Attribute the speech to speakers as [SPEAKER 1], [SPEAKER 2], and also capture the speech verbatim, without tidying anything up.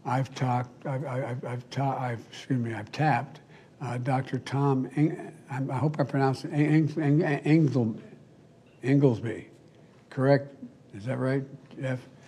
[SPEAKER 1] I've talked, I've, I've, I've, ta I've excuse me, I've tapped uh, Doctor Tom, Ing I hope I pronounced it, Ing Ing Ing Inglesby, correct? Is that right, Jeff?